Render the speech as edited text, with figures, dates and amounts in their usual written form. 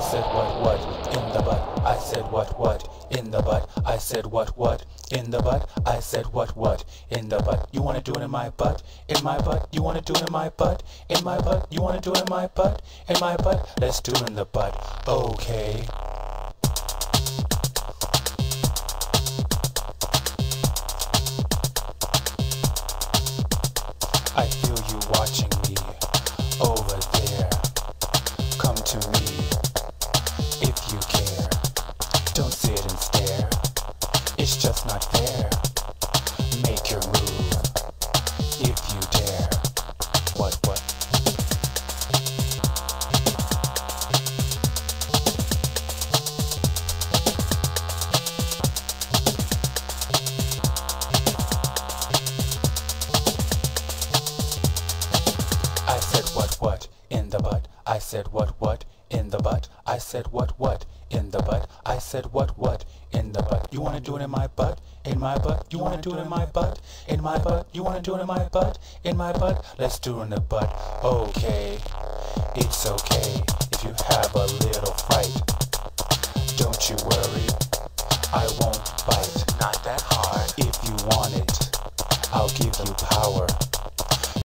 said what in the butt. I said what in the butt. I said what in the butt. I said what in the butt. You wanna do it in my butt? In my butt? You wanna do it in my butt? In my butt? You wanna do it in my butt? In my butt? Let's do it in the butt. Okay. I feel you watching me over there. Come to me if you care. Don't sit and stare. It's just not fair. Make your move if you dare. What? I said what in the butt. I said what in the butt. I said what in the butt. I said what in the butt. You wanna do it in my butt? In my butt? You wanna do it in my butt? In my butt? You wanna do it in my butt? In my butt? Let's do it in the butt. Okay. It's okay if you have a little fright. Don't you worry, I won't bite. Not that hard. If you want it, I'll give you power.